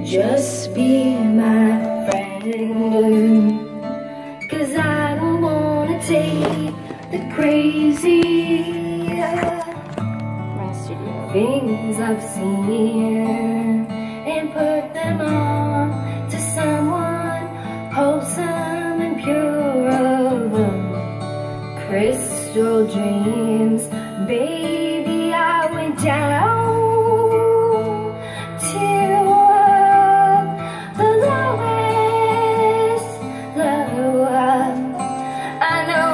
just be my friend? 'Cause I don't wanna take the crazy things I've seen and put them on to someone wholesome and pure of crystal dreams. Baby, I went down to the lowest low. I know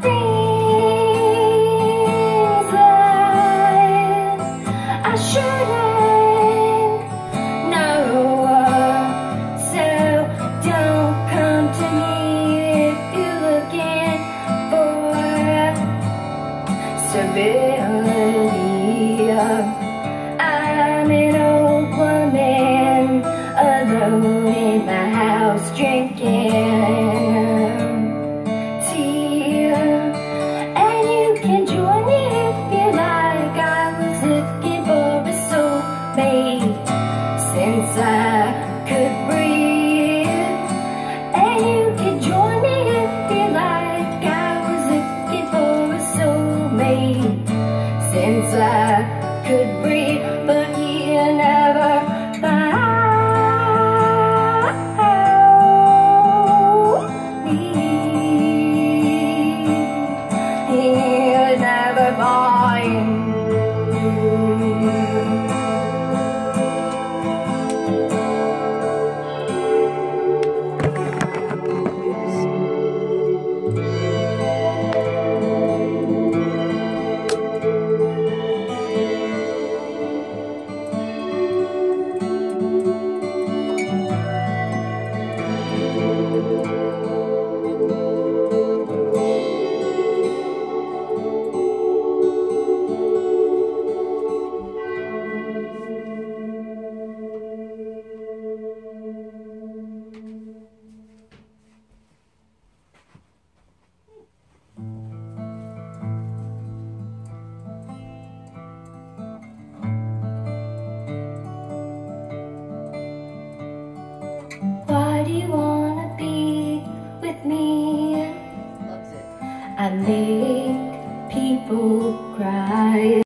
things that I shouldn't know, so don't come to me if you're looking for stability. I'm an old woman alone in my house drinking tea, and you can join me if you like. I was looking for a soulmate since I could breathe, and you can join me if you like. I was looking for a soulmate since I could breathe, but you never found me. You never find Why do you wanna be with me? I make people cry.